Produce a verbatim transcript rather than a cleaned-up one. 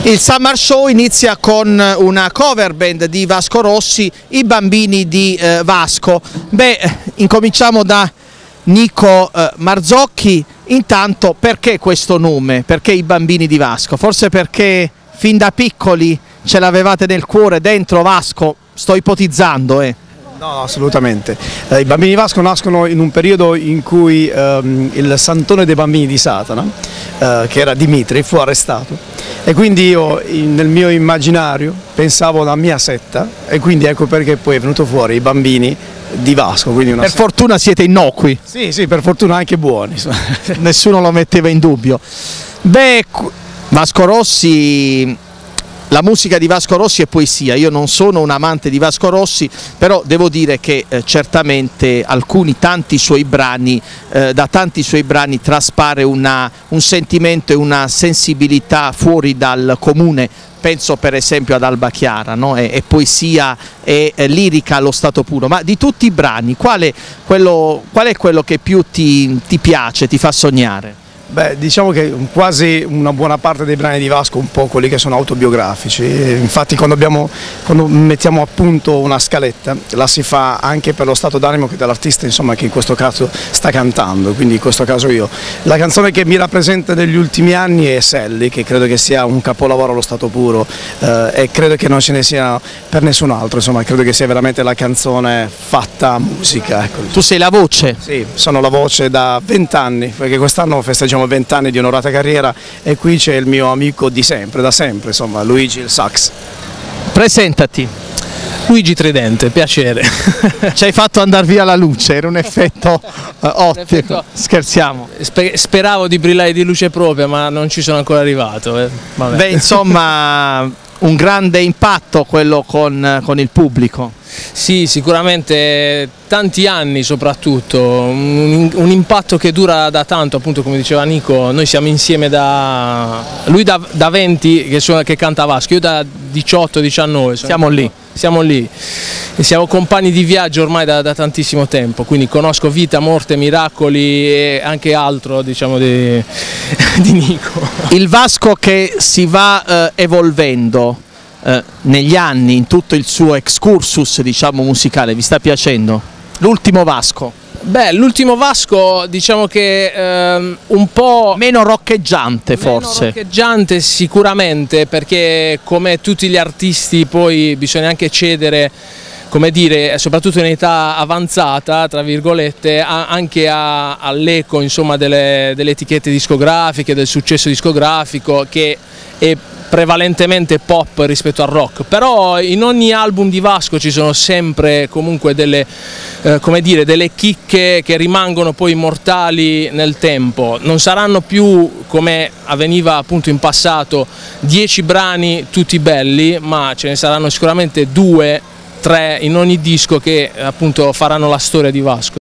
Il Summer Show inizia con una cover band di Vasco Rossi, i bambini di eh, Vasco. Beh, incominciamo da Nico eh, Marzocchi. Intanto, perché questo nome? Perché i bambini di Vasco? Forse perché fin da piccoli ce l'avevate nel cuore, dentro Vasco? Sto ipotizzando, eh. No, no, assolutamente. Eh, I bambini di Vasco nascono in un periodo in cui ehm, il santone dei bambini di Satana, eh, che era Dimitri, fu arrestato, e quindi io in, nel mio immaginario pensavo alla mia setta, e quindi ecco perché poi è venuto fuori i bambini di Vasco. Quindi una per setta. Fortuna siete innocui. Sì, sì, per fortuna anche buoni. Nessuno lo metteva in dubbio. Beh, Vasco Rossi... La musica di Vasco Rossi è poesia. Io non sono un amante di Vasco Rossi, però devo dire che eh, certamente alcuni, tanti suoi brani, eh, da tanti suoi brani traspare una, un sentimento e una sensibilità fuori dal comune. Penso per esempio ad Alba Chiara, no? è, è poesia, è, è lirica allo stato puro. Ma di tutti i brani, qual è quello, qual è quello che più ti, ti piace, ti fa sognare? Beh, diciamo che quasi una buona parte dei brani di Vasco, un po' quelli che sono autobiografici. Infatti quando, abbiamo, quando mettiamo a punto una scaletta la si fa anche per lo stato d'animo dell'artista, insomma, che in questo caso sta cantando, quindi in questo caso io. La canzone che mi rappresenta degli ultimi anni è Sally, che credo che sia un capolavoro allo stato puro, eh, e credo che non ce ne sia per nessun altro, insomma, credo che sia veramente la canzone fatta a musica. Ecco. Tu sei la voce? Sì, sono la voce da vent'anni, perché quest'anno festeggiamo vent'anni di onorata carriera, e qui c'è il mio amico di sempre, da sempre, insomma, Luigi il sax. Presentati. Luigi Tridente, piacere. Ci hai fatto andare via la luce, era un effetto uh, ottico, scherziamo. Speravo di brillare di luce propria, ma non ci sono ancora arrivato. Eh. Beh, insomma, un grande impatto quello con, con il pubblico. Sì, sicuramente tanti anni soprattutto, un, un impatto che dura da tanto, appunto come diceva Nico, noi siamo insieme da... lui da, da venti che, suona, che canta Vasco, io da diciotto diciannove. Siamo lì. Siamo lì e siamo compagni di viaggio ormai da, da tantissimo tempo, quindi conosco vita, morte, miracoli e anche altro, diciamo, di, di Nico. Il Vasco che si va eh, evolvendo eh, negli anni in tutto il suo excursus, diciamo, musicale, vi sta piacendo? L'ultimo Vasco? Beh, l'ultimo Vasco diciamo che ehm, un po' meno roccheggiante forse. Meno roccheggiante sicuramente, perché come tutti gli artisti poi bisogna anche cedere, come dire, soprattutto in età avanzata, tra virgolette, anche all'eco, insomma, delle, delle etichette discografiche, del successo discografico che è prevalentemente pop rispetto al rock, però in ogni album di Vasco ci sono sempre comunque delle, eh, come dire, delle chicche che rimangono poi immortali nel tempo. Non saranno più, come avveniva appunto in passato, dieci brani tutti belli, ma ce ne saranno sicuramente due, tre in ogni disco che appunto faranno la storia di Vasco.